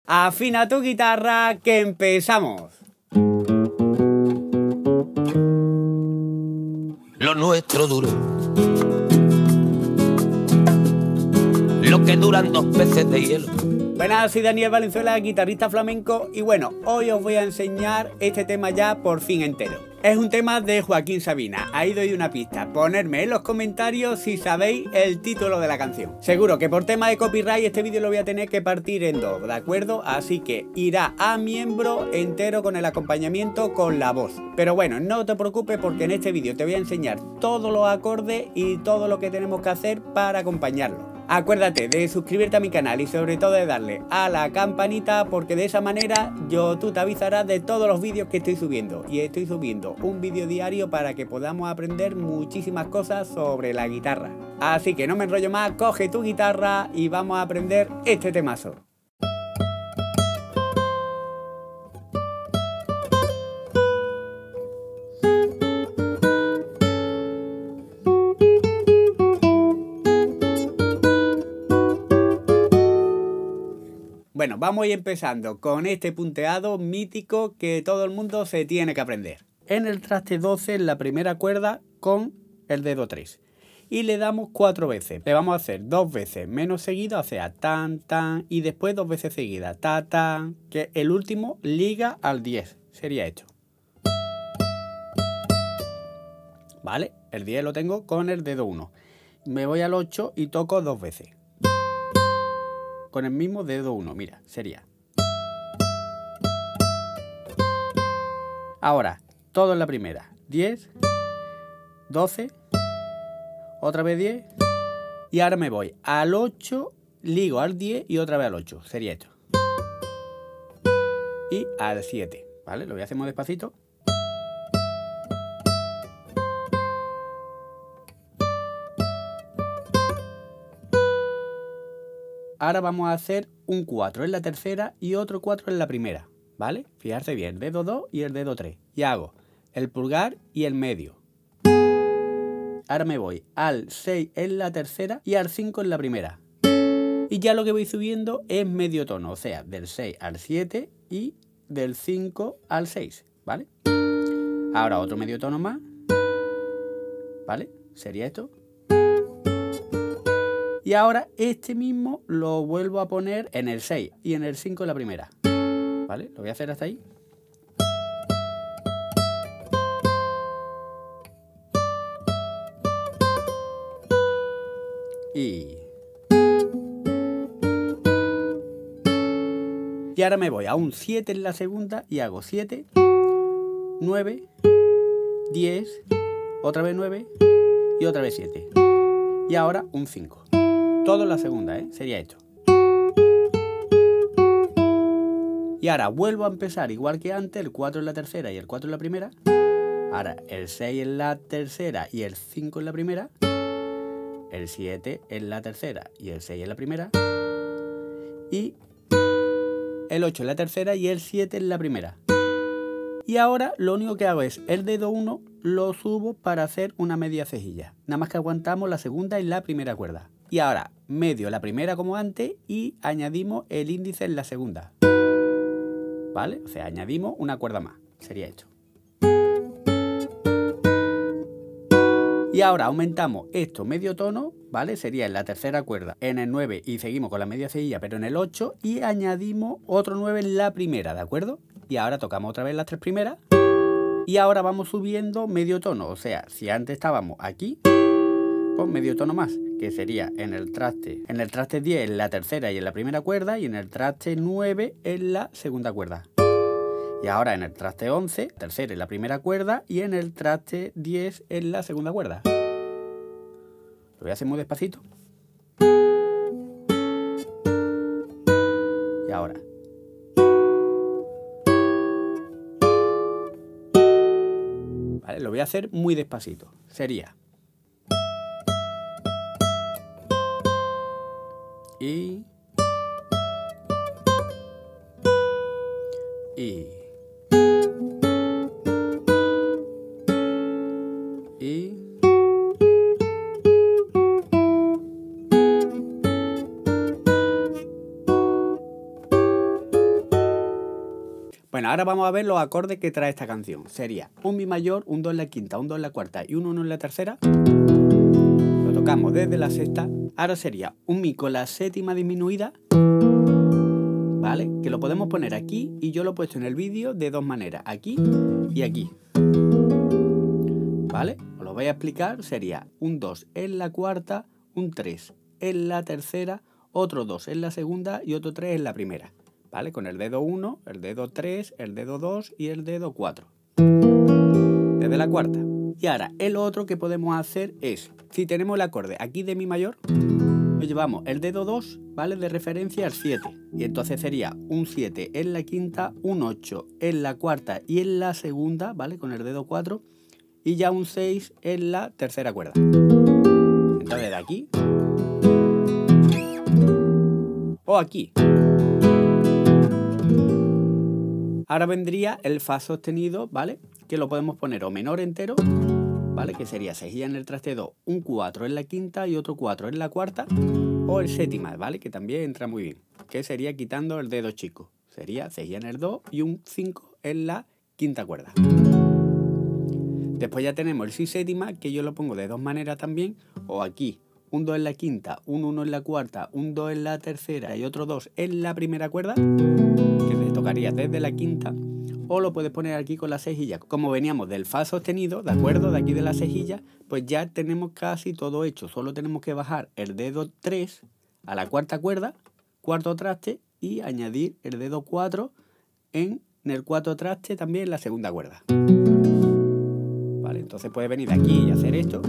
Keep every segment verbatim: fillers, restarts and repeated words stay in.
Afina tu guitarra, que empezamos. Lo nuestro duro, lo que duran dos peces de hielo. Buenas, soy Daniel Valenzuela, guitarrista flamenco, y bueno, hoy os voy a enseñar este tema ya por fin entero. Es un tema de Joaquín Sabina, ahí doy una pista, ponerme en los comentarios si sabéis el título de la canción. Seguro que por tema de copyright este vídeo lo voy a tener que partir en dos, ¿de acuerdo? Así que irá a miembro entero con el acompañamiento con la voz. Pero bueno, no te preocupes porque en este vídeo te voy a enseñar todos los acordes y todo lo que tenemos que hacer para acompañarlo. Acuérdate de suscribirte a mi canal y sobre todo de darle a la campanita, porque de esa manera yo tú te avisarás de todos los vídeos que estoy subiendo. Y estoy subiendo un vídeo diario para que podamos aprender muchísimas cosas sobre la guitarra. Así que no me enrollo más, coge tu guitarra y vamos a aprender este temazo. Bueno, vamos a ir empezando con este punteado mítico que todo el mundo se tiene que aprender. En el traste doce, en la primera cuerda con el dedo tres. Y le damos cuatro veces. Le vamos a hacer dos veces menos seguido, o sea, tan, tan, y después dos veces seguidas, ta, tan, que el último liga al diez. Sería esto. ¿Vale? El diez lo tengo con el dedo uno. Me voy al ocho y toco dos veces. Con el mismo dedo uno, mira, sería. Ahora, todo en la primera. diez, doce, otra vez diez. Y ahora me voy al ocho, ligo al diez y otra vez al ocho. Sería esto. Y al siete, ¿vale? Lo voy a hacer muy despacito. Ahora vamos a hacer un cuatro en la tercera y otro cuatro en la primera, ¿vale? Fijarse bien, el dedo dos y el dedo tres. Y hago el pulgar y el medio. Ahora me voy al seis en la tercera y al cinco en la primera. Y ya lo que voy subiendo es medio tono, o sea, del seis al siete y del cinco al seis, ¿vale? Ahora otro medio tono más, ¿vale? Sería esto. Y ahora este mismo lo vuelvo a poner en el seis y en el cinco en la primera. ¿Vale? Lo voy a hacer hasta ahí. Y... Y ahora me voy a un siete en la segunda y hago siete, nueve, diez, otra vez nueve y otra vez siete. Y ahora un cinco. Todo en la segunda, ¿eh? Sería esto. Y ahora vuelvo a empezar igual que antes, el cuatro en la tercera y el cuatro en la primera. Ahora el seis en la tercera y el cinco en la primera. El siete en la tercera y el seis en la primera. Y el ocho en la tercera y el siete en la primera. Y ahora lo único que hago es el dedo uno lo subo para hacer una media cejilla. Nada más que aguantamos la segunda y la primera cuerda. Y ahora medio la primera como antes y añadimos el índice en la segunda. ¿Vale? O sea, añadimos una cuerda más. Sería esto. Y ahora aumentamos esto medio tono, ¿vale? Sería en la tercera cuerda, en el nueve y seguimos con la media cejilla, pero en el ocho y añadimos otro nueve en la primera, ¿de acuerdo? Y ahora tocamos otra vez las tres primeras. Y ahora vamos subiendo medio tono. O sea, si antes estábamos aquí, pues medio tono más, que sería en el traste, en el traste diez en la tercera y en la primera cuerda, y en el traste nueve en la segunda cuerda. Y ahora en el traste once, tercera en la primera cuerda, y en el traste diez en la segunda cuerda. Lo voy a hacer muy despacito. Y ahora. Vale, lo voy a hacer muy despacito. Sería. Y... Y... Y... Bueno, ahora vamos a ver los acordes que trae esta canción. Sería un mi mayor, un do en la quinta, un do en la cuarta y un uno en la tercera. Lo tocamos desde la sexta. Ahora sería un mi con la séptima disminuida, ¿vale? Que lo podemos poner aquí y yo lo he puesto en el vídeo de dos maneras, aquí y aquí, ¿vale? Os lo voy a explicar. Sería un dos en la cuarta, un tres en la tercera, otro dos en la segunda y otro tres en la primera, ¿vale? Con el dedo uno, el dedo tres, el dedo dos y el dedo cuatro desde la cuarta. Y ahora el otro que podemos hacer es, si tenemos el acorde aquí de mi mayor, lo llevamos el dedo dos, ¿vale? De referencia al siete. Y entonces sería un siete en la quinta, un ocho en la cuarta y en la segunda, ¿vale? Con el dedo cuatro. Y ya un seis en la tercera cuerda. Entonces de aquí. O aquí. Ahora vendría el fa sostenido, ¿vale? Que lo podemos poner o menor entero, ¿vale? Que sería cejilla en el traste dos, un cuatro en la quinta y otro cuatro en la cuarta, o el séptima, ¿vale? Que también entra muy bien, que sería quitando el dedo chico. Sería cejilla en el dos y un cinco en la quinta cuerda. Después ya tenemos el si séptima, que yo lo pongo de dos maneras también, o aquí, un dos en la quinta, un uno en la cuarta, un dos en la tercera y otro dos en la primera cuerda, que te tocaría desde la quinta. O lo puedes poner aquí con la cejilla. Como veníamos del fa sostenido, ¿de acuerdo? De aquí de la cejilla, pues ya tenemos casi todo hecho. Solo tenemos que bajar el dedo tres a la cuarta cuerda, cuarto traste, y añadir el dedo cuatro en el cuarto traste también en la segunda cuerda. Vale, entonces puedes venir de aquí y hacer esto.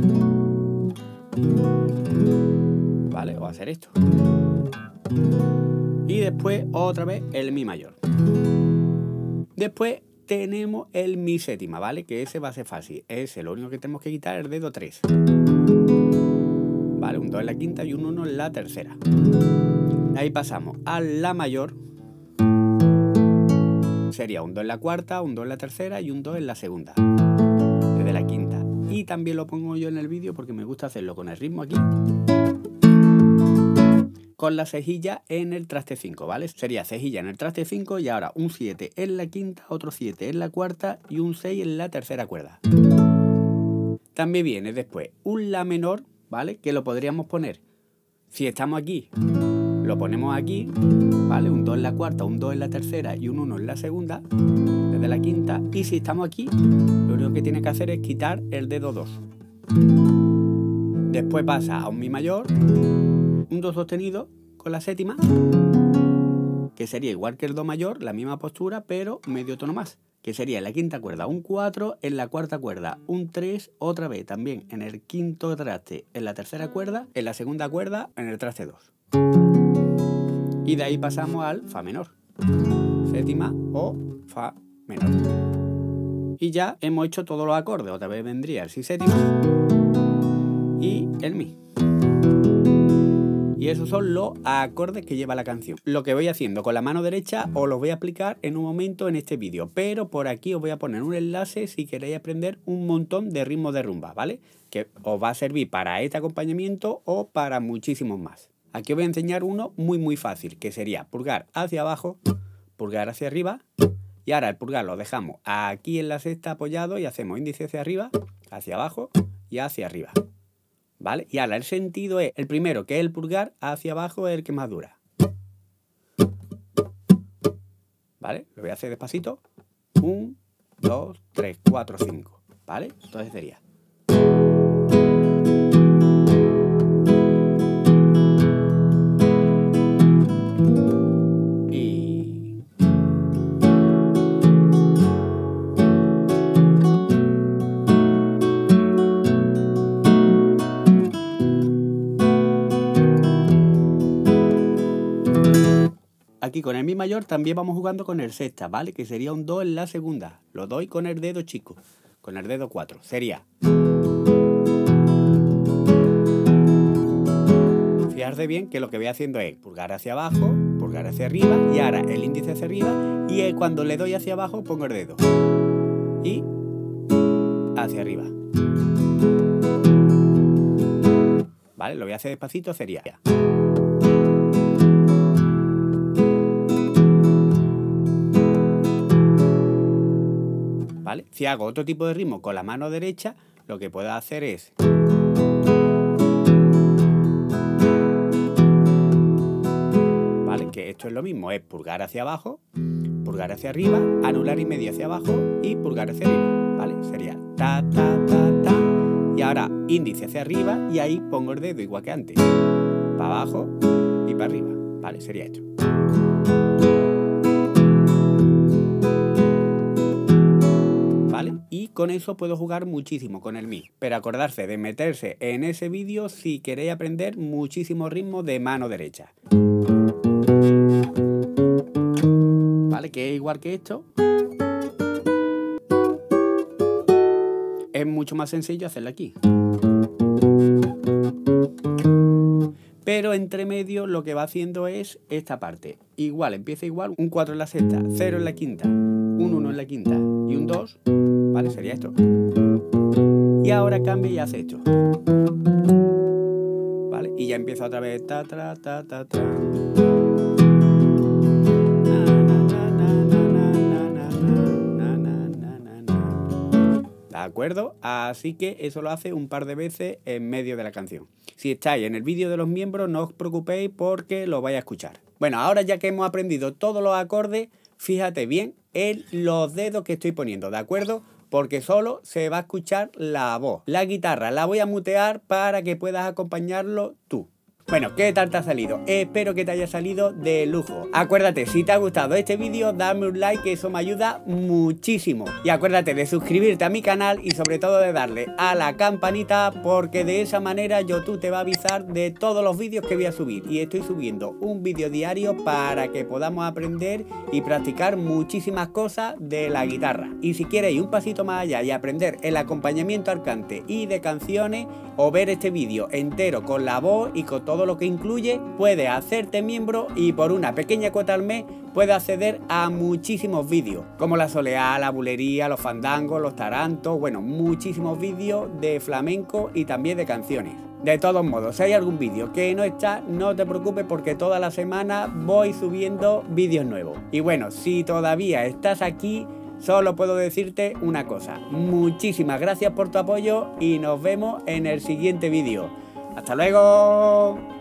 Vale, o hacer esto. Y después otra vez el mi mayor. Después tenemos el mi séptima, ¿vale? Que ese va a ser fácil. Ese lo único que tenemos que quitar es el dedo tres. Vale, un dos en la quinta y un uno en la tercera. Ahí pasamos a la mayor. Sería un dos en la cuarta, un dos en la tercera y un dos en la segunda. Desde la quinta. Y también lo pongo yo en el vídeo porque me gusta hacerlo con el ritmo aquí. Con la cejilla en el traste cinco, ¿vale? Sería cejilla en el traste cinco y ahora un siete en la quinta, otro siete en la cuarta y un seis en la tercera cuerda. También viene después un la menor, ¿vale? Que lo podríamos poner, si estamos aquí, lo ponemos aquí, ¿vale? Un dos en la cuarta, un dos en la tercera y un uno en la segunda, desde la quinta. Y si estamos aquí, lo único que tiene que hacer es quitar el dedo dos. Después pasa a un mi mayor, un do sostenido con la séptima, que sería igual que el do mayor, la misma postura, pero medio tono más, que sería en la quinta cuerda un cuatro, en la cuarta cuerda un tres, otra vez también en el quinto traste, en la tercera cuerda, en la segunda cuerda, en el traste dos. Y de ahí pasamos al fa menor, séptima o fa menor. Y ya hemos hecho todos los acordes. Otra vez vendría el si séptima y el mi. Y esos son los acordes que lleva la canción. Lo que voy haciendo con la mano derecha os lo voy a explicar en un momento en este vídeo, pero por aquí os voy a poner un enlace si queréis aprender un montón de ritmos de rumba, ¿vale? Que os va a servir para este acompañamiento o para muchísimos más. Aquí os voy a enseñar uno muy muy fácil, que sería pulgar hacia abajo, pulgar hacia arriba, y ahora el pulgar lo dejamos aquí en la sexta apoyado y hacemos índice hacia arriba, hacia abajo y hacia arriba. ¿Vale? Y ahora el sentido es el primero, que es el pulgar hacia abajo, es el que más dura. ¿Vale? Lo voy a hacer despacito. uno, dos, tres, cuatro, cinco. ¿Vale? Entonces sería. Aquí con el mi mayor también vamos jugando con el sexta, ¿vale? Que sería un do en la segunda. Lo doy con el dedo chico, con el dedo cuatro. Sería. Fijarse bien que lo que voy haciendo es pulgar hacia abajo, pulgar hacia arriba y ahora el índice hacia arriba, y cuando le doy hacia abajo pongo el dedo. Y hacia arriba. ¿Vale? Lo voy a hacer despacito, sería. ¿vale? Si hago otro tipo de ritmo con la mano derecha, lo que puedo hacer es... ¿vale? Que esto es lo mismo, es pulgar hacia abajo, pulgar hacia arriba, anular y medio hacia abajo y pulgar hacia arriba, ¿vale? Sería ta, ta, ta, ta. Y ahora índice hacia arriba y ahí pongo el dedo igual que antes. Para abajo y para arriba, ¿vale? Sería esto. ¿Vale? Y con eso puedo jugar muchísimo con el Mi. Pero acordarse de meterse en ese vídeo si queréis aprender muchísimo ritmo de mano derecha. ¿Vale? Que es igual que esto. Es mucho más sencillo hacerlo aquí. Pero entre medio lo que va haciendo es esta parte. Igual, empieza igual, un cuatro en la sexta, cero en la quinta, un uno en la quinta y un dos, ¿vale? Sería esto. Y ahora cambia y hace esto. ¿Vale? Y ya empieza otra vez. Ta, ta, ta, ta, ta. ¿De acuerdo? Así que eso lo hace un par de veces en medio de la canción. Si estáis en el vídeo de los miembros, no os preocupéis porque lo vais a escuchar. Bueno, ahora ya que hemos aprendido todos los acordes, fíjate bien en los dedos que estoy poniendo, ¿de acuerdo? Porque solo se va a escuchar la voz. La guitarra la voy a mutear para que puedas acompañarlo tú. Bueno, ¿qué tal te ha salido? Espero que te haya salido de lujo. Acuérdate, si te ha gustado este vídeo, dame un like, que eso me ayuda muchísimo. Y acuérdate de suscribirte a mi canal y sobre todo de darle a la campanita, porque de esa manera YouTube te va a avisar de todos los vídeos que voy a subir. Y estoy subiendo un vídeo diario para que podamos aprender y practicar muchísimas cosas de la guitarra. Y si quieres ir un pasito más allá y aprender el acompañamiento al cante y de canciones, o ver este vídeo entero con la voz y con todo lo que incluye, puedes hacerte miembro y por una pequeña cuota al mes puedes acceder a muchísimos vídeos, como la soleá, la bulería, los fandangos, los tarantos, bueno, muchísimos vídeos de flamenco y también de canciones. De todos modos, si hay algún vídeo que no está, no te preocupes porque toda la semana voy subiendo vídeos nuevos. Y bueno, si todavía estás aquí, solo puedo decirte una cosa. Muchísimas gracias por tu apoyo y nos vemos en el siguiente vídeo. ¡Hasta luego!